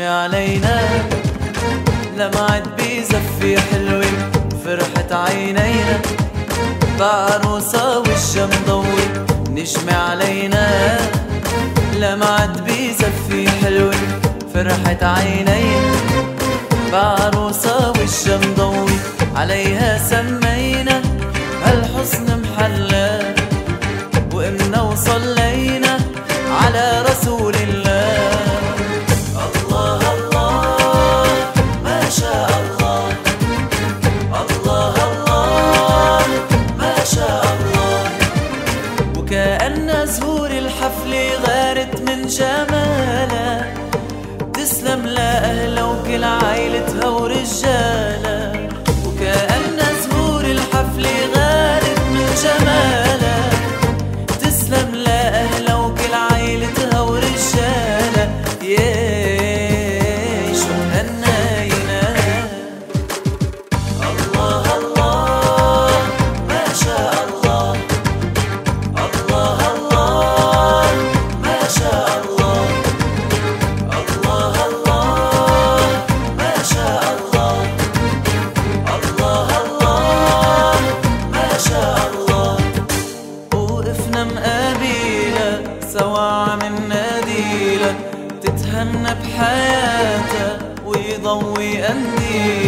علينا لمعت بزفة حلوة فرحة عينينا بعروسة وشها مضوي نجمة علينا لمعت بزفة حلوة فرحة عينينا بعروسة وشها مضوي عليها سمينا هالحسن محلى وقمنا وصلينا على رسول الله. الله الله ما شاء الله الله الله ما شاء الله وكأن زهور الحفلة غارت من جمالها تسلم لأهلها وكل عائلتها ورجالها وكأن زهور الحفلة غارت من جمالها تسلم لأهلها وكل عائلتها ورجالها ياي شو هنينا. الله الله ما شاء الله الله الله ما شاء الله الله الله ما شاء الله الله الله ما شاء الله وقفنا مقابلة سوا عم نناديلها تتهنى بحياتها ويضوي قنديلها